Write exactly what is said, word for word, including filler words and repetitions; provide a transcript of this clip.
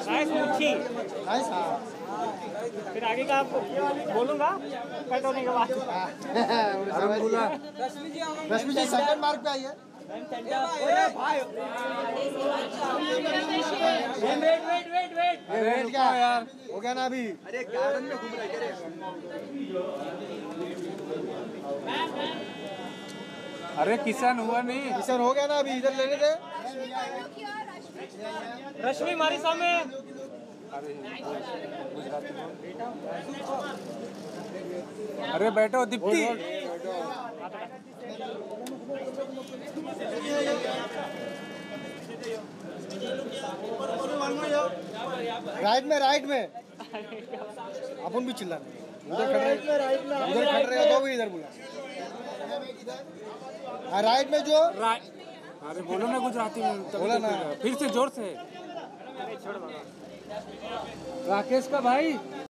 Nice मुच्छी। Nice. हाँ फिर आगे का आपको बोलूंगा कट होने के बाद। अरुण बोला रश्मि जी सेकंड मार्क पे आई है। Wait wait wait wait wait wait क्या यार हो गया ना अभी। अरे गार्डन में घूम रहे थे। अरे किसान हुआ नहीं, किसान हो गया ना अभी, इधर लेने दे। रश्मि हमारे सामने। अरे बैठो दीप्ति। राइट में राइट में अपन भी चिल्ला उधर खड़ रहे उधर खड़ रहे तो भी इधर बोला। हाँ राइट में जो राइट। अरे बोलो ना गुजराती में, बोला ना फिर से जोर से। राकेश का भाई।